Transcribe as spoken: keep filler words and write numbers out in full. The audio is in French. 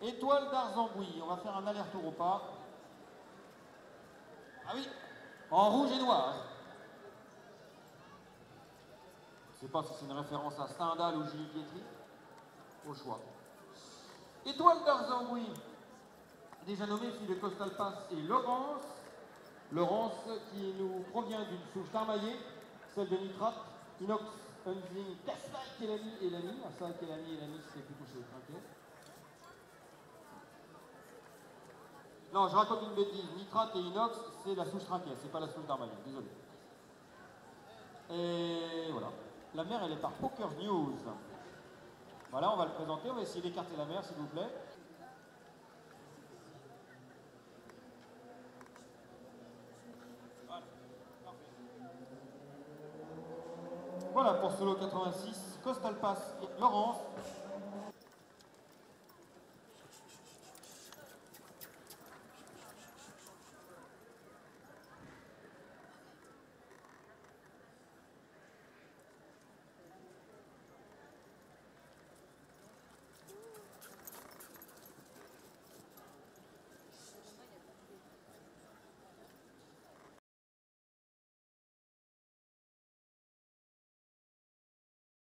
Étoile d'Arzembouy. On va faire un aller-retour au pas. Ah oui, en rouge et noir. Je ne sais pas si c'est une référence à Stendhal ou Julie Pietri. Au choix. Étoile d'Arzembouy. Déjà nommé fille de Costal Pass et Laurence. Laurence qui nous provient d'une souche d'armaillé, celle de nitrate, inox, unzing, castaille, Kélani et Lani. Ah, ça, Kélani et Lani, c'est plutôt chez les trinquets. Non, je raconte une bêtise. Nitrate et inox, c'est la souche trinquet, c'est pas la souche d'armaillé, désolé. Et voilà. La mère, elle est par Poker News. Voilà, on va le présenter, on va essayer d'écarter la mère, s'il vous plaît. Voilà pour ce lot quatre-vingt-six, Costal Pass et Laurence.